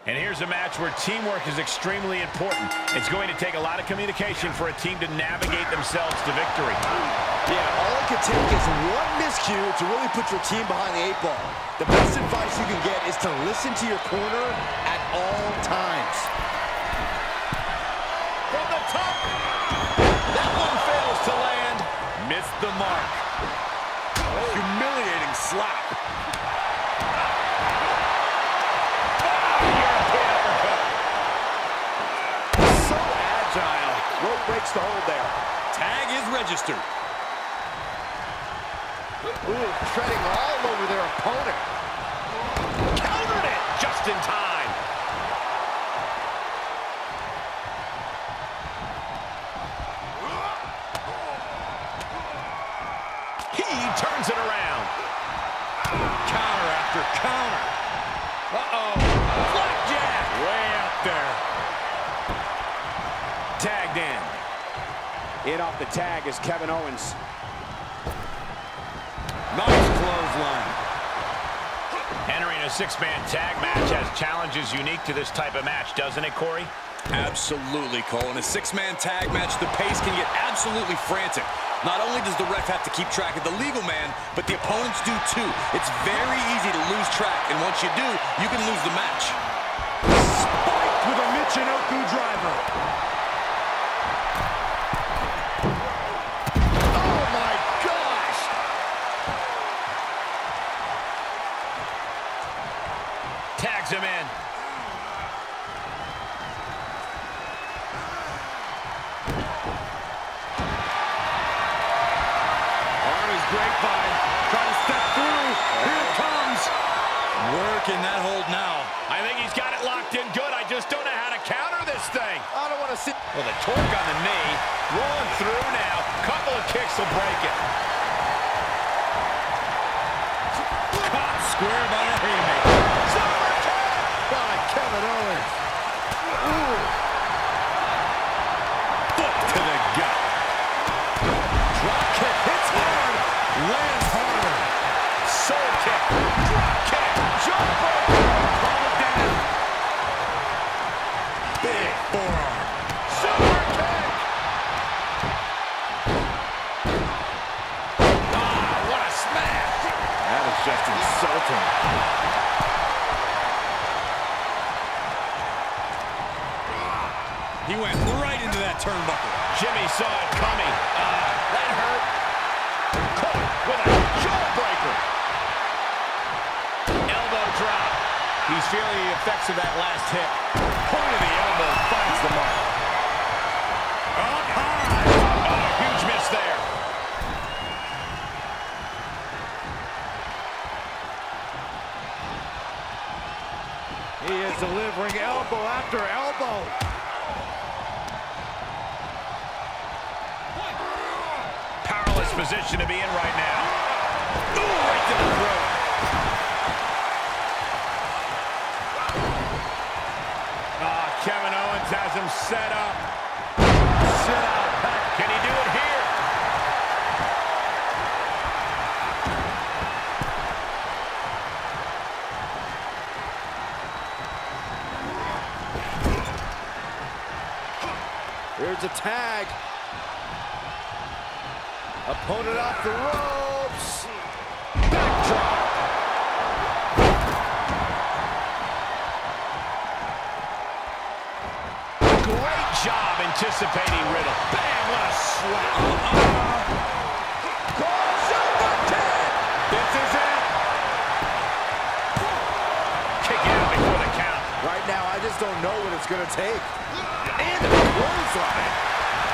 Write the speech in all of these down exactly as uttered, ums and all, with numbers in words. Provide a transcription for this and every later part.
And here's a match where teamwork is extremely important. It's going to take a lot of communication for a team to navigate themselves to victory. Yeah, all it could take is one miscue to really put your team behind the eight ball. The best advice you can get is to listen to your corner at all times. From the top. That one fails to land. Missed the mark. A humiliating slap. So agile. Rope breaks the hold there. Tag is registered. Ooh, treading all over their opponent. Countered it just in time. He turns it around. Counter after counter. Uh-oh. Flapjack. Way up there. Tagged in. In off the tag is Kevin Owens. Nice clothesline. Entering a six-man tag match has challenges unique to this type of match, doesn't it, Corey? Absolutely, Cole. In a six-man tag match, the pace can get absolutely frantic. Not only does the ref have to keep track of the legal man, but the opponents do too. It's very easy to lose track, and once you do, you can lose the match. Spiked with a Michinoku driver. Oh my gosh! Tags him in. Grapevine, trying to step through. Here it comes. Working that hold now. I think he's got it locked in good. I just don't know how to counter this thing. I don't want to see. Well, the torque on the knee. Rolling through now. Couple of kicks will break it. Caught square by the haymaker. Super kick by Kevin Owens. Ooh. Foot to the gut. Drop kick hits hard. Lands harder. Soul kick. Drop kick. Jump breaker. Call it down. Big forearm. Super kick. Ah, what a smash. That is just insulting. He went right into that turnbuckle. Jimmy saw it coming. Uh, that hurt. Caught with a jawbreaker. Elbow drop. He's feeling the effects of that last hit. Point of the elbow finds the mark. Up high. Oh, huge miss there. He is delivering elbow after elbow. Powerless position to be in right now. Ooh, right to the throat. Ah, Kevin Owens has him set up. Sit out. Can he do it here? Here's a tag. Opponent off the ropes. Backdrop. Great job anticipating Riddle. Bam, what a slap. Uh-uh. Super kick. This is it. Kick out before the count. Right now, I just don't know what it's going to take. And a clothesline.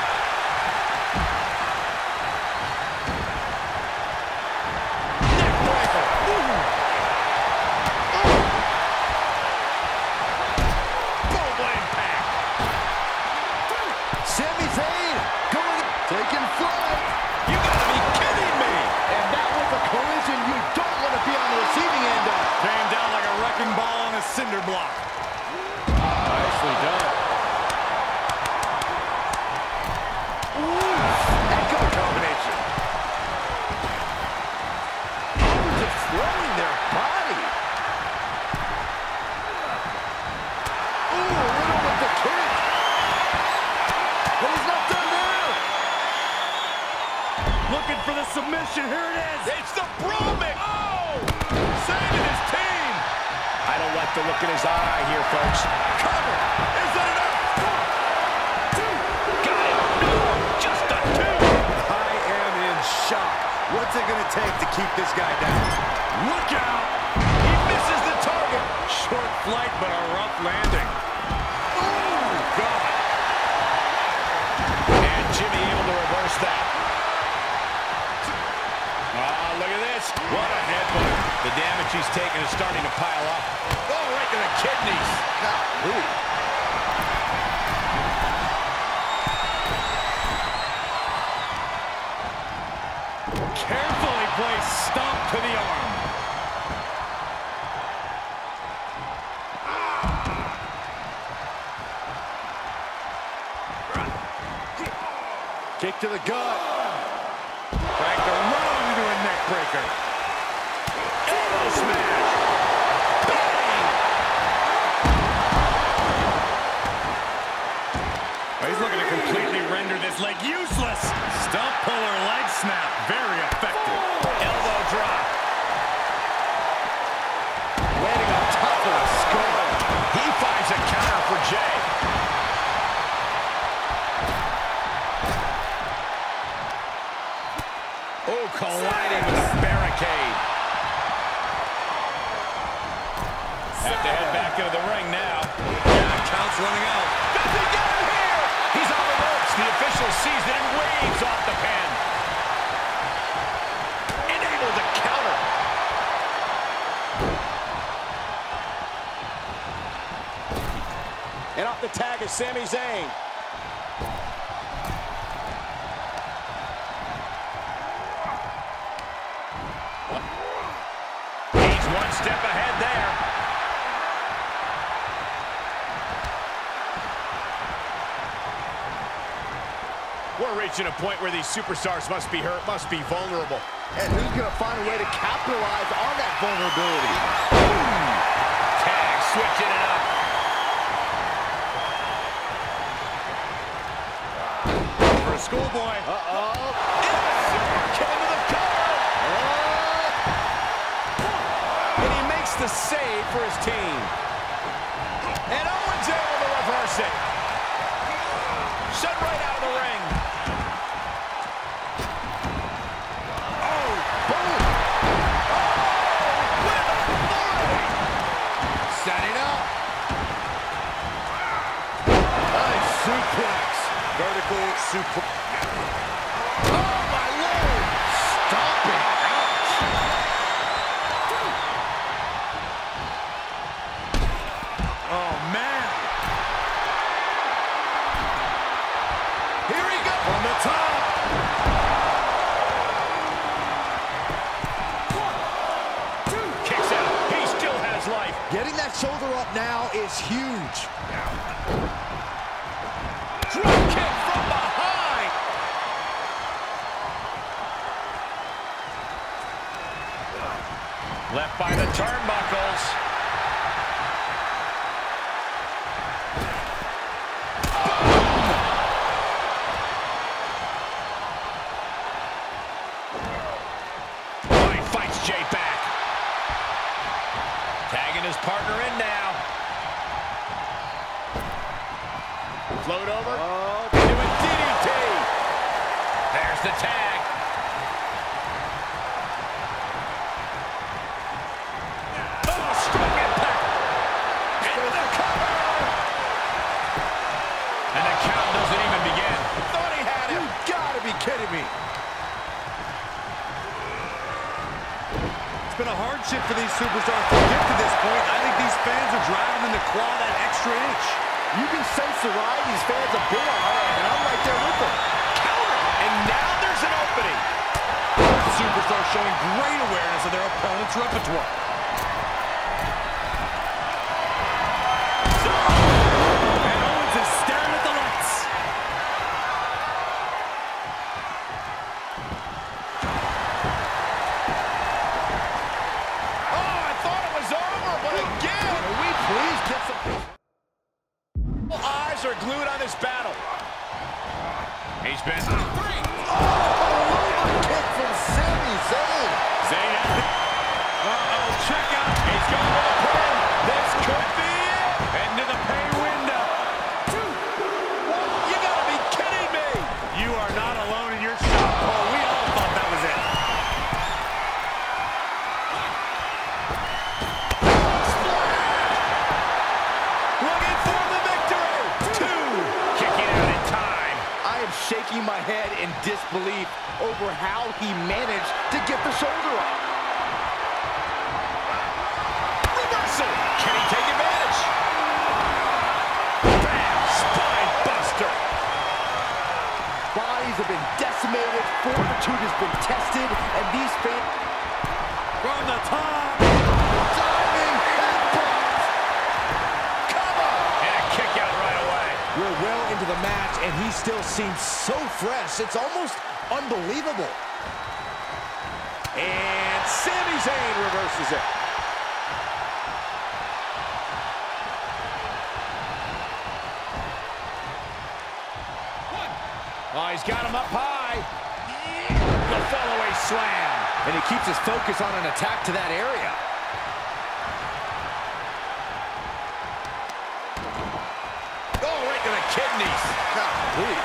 Cinder block. Nicely done. Ooh, echo combination. Oh, just throwing their body. submission. Here it is. It's the Bromix. Oh! Saving his team. I don't like the look in his eye here, folks. Cover. Is that enough? One, two. Got it. No, just a two. I am in shock. What's it going to take to keep this guy down? Look out. He misses the target. Short flight, but a rough landing. Oh, God. And Jimmy able to reverse that. Ah, look at this. What a headbutt. The damage he's taken is starting to pile up. Oh, right to the kidneys. Golly. Carefully placed stomp to the arm. Kick to the gut. Cranked around into a neck breaker. Elbow smash. Bang! Oh, he's looking to completely render this leg useless. Stump puller leg snap. Very effective. Elbow drop. Landing on top of the skull. He finds a counter for Jay. Oh, colliding with the barricade. Have to head back into the ring now. Yeah, count's running out. Does he get him here? He's on the ropes. The official sees it and waves off the pin. And able to counter. And off the tag is Sami Zayn. He's one step ahead there. We're reaching a point where these superstars must be hurt, must be vulnerable. And who's going to find a way to capitalize on that vulnerability? Tag switching it up. For a schoolboy. Uh-oh. Kick into the cover. Oh. And he makes the save for his team. And Owens able to reverse it. Sent right out of the ring. Oh, boom. Oh, with authority. Setting up. Nice suplex. Vertical suplex. Oh, my Lord. Stop it. Ouch. Oh, man. Here he goes. From the top. One, two. Kicks out. He still has life. Getting that shoulder up now is huge. Drop kick from behind. Left by the turnbuckles. Oh, he fights Jay back. Tagging his partner in now. Float over. Oh. Into a D D T. There's the tag. Oh, strong impact. Into the cover. And the count doesn't even begin. Thought he had him. You gotta be kidding me. It's been a hardship for these superstars to get to this point. I think these fans are driving them to claw that extra inch. You can sense the ride these fans have been on, and I'm right there with them. Counter. And now there's an opening. The superstars showing great awareness of their opponent's repertoire. And Owens is staring at the lights. Oh, I thought it was over, but again. Can we please get some... Eyes are glued on this battle. He's been three. Oh, kick from disbelief over how he managed to get the shoulder up. Reversal! Can he take advantage? Bam! Spine buster! Bodies have been decimated, fortitude has been tested, and these fans... From the top! Diving headbutt! Cover! And a kick out right away. We're well into the match, and he still seems so fresh. It's almost unbelievable. And Sami Zayn reverses it. Oh, he's got him up high. The fallaway slam. And he keeps his focus on an attack to that area. Oh, right to the kidneys. Golly.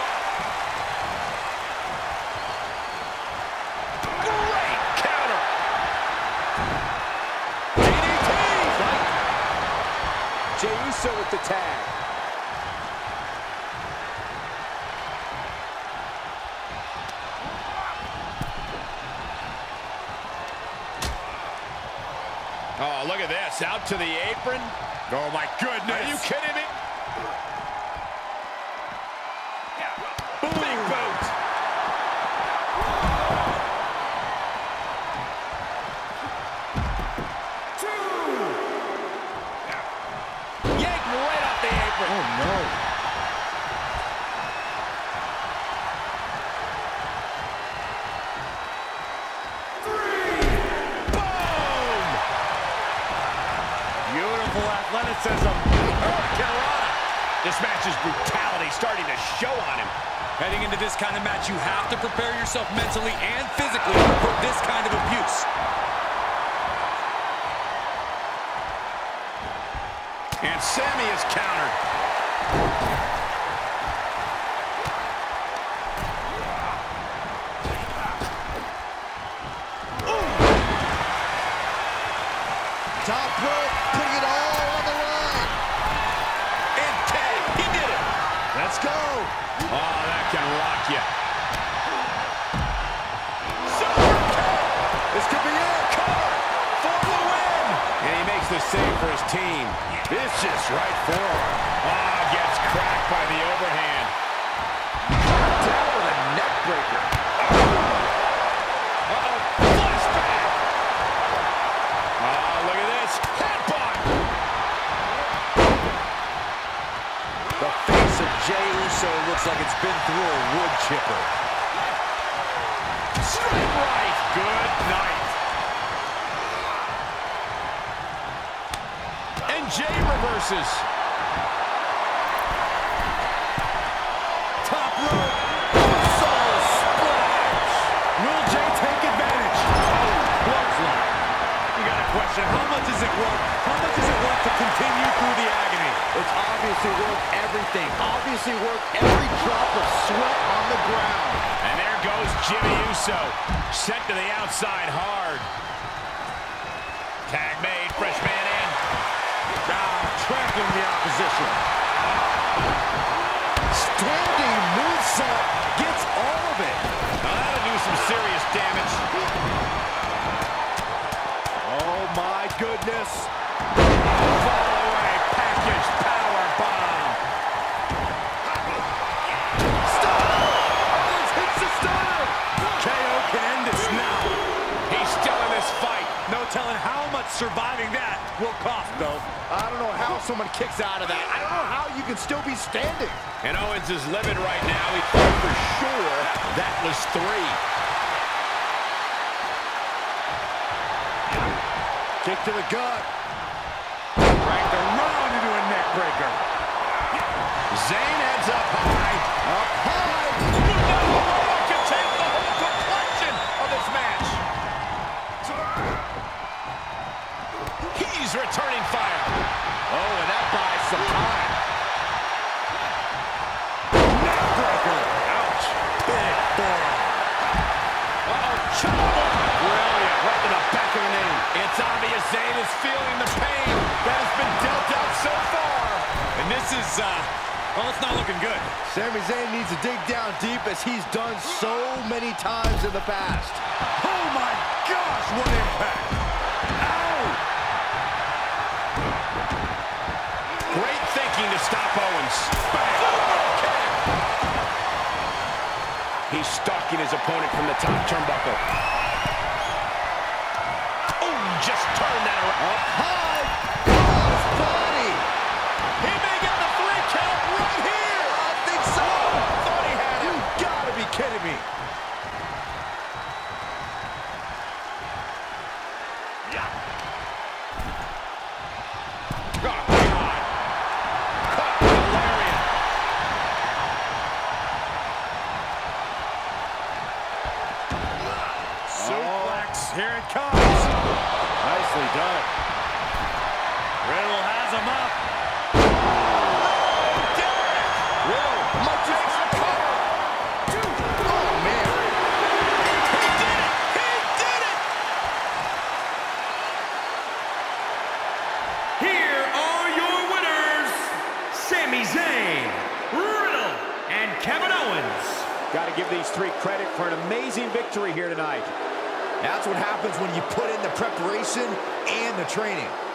Great counter. D D T. Jey Uso with the tag. Oh, look at this. Out to the apron. Oh, my goodness. Are you kidding me? Big boot. Two. Yanked right off the apron. Oh, no. Athleticism. Hurricanrana. This match's brutality starting to show on him. Heading into this kind of match, you have to prepare yourself mentally and physically for this kind of abuse. And Sami is countered. Top rope, putting it all on the line. And tag, he did it. Let's go. Oh, that can rock you. Super kick. This could be it. Cover for the win. And he makes the save for his team. Vicious right forearm. Ah, oh, gets cracked by the overhand. Down with a neck breaker. Uh-oh, flashback. Oh, look at this. Headbutt. The face of Jey Uso looks like it's been through a wood chipper. Straight right. Good night. And Jey reverses. Top rope. Soul splash. Will Jey take advantage? Oh, clothesline. You got a question. How much is it worth? How much is it worth to continue through the agony? It's obviously worth everything. Obviously worth every drop of sweat on the ground. And there goes Jimmy Uso. Sent to the outside hard. Tag made. Fresh man in. Ah, trampling the opposition. Standing moonsault gets all of it. Now that'll do some serious damage. Oh my goodness. Fall away. Package power bomb. Stop! Owens hits the stunner. K O can end this now. He's still in this fight. No telling how much surviving that will cost, though. I don't know how someone kicks out of that. I don't know how you can still be standing. And Owens is livid right now. He thought for sure that was three. Kick to the gut. Cranked around into a neck breaker. Zayn heads up high. Up high. No! Can take the whole complexion of this match. He's returning fire. Oh, and that buys some time. Neckbreaker. Ouch. Big forearm. Uh-oh. Chop. Brilliant. Right to the back of the knee. It's obvious Zayn is feeling the pain that has been dealt out so far. And this is, uh, Well, it's not looking good. Sami Zayn needs to dig down deep as he's done so many times in the past. Oh my gosh, what impact! Ow! Great thinking to stop Owens. He's stalking his opponent from the top turnbuckle. Oh, just turn that around. Up high, cross body. He may get the three count right here. I think so. Thought he had him. You gotta be kidding me. Oh, God. Caught with a lariat. Suplex, here it comes. Nicely done. Riddle has him up. Riddle might just have a cover. Oh, man. He did it. He did it. Here are your winners, Sami Zayn, Riddle, and Kevin Owens. Got to give these three credit for an amazing victory here tonight. That's what happens when you put in the preparation and the training.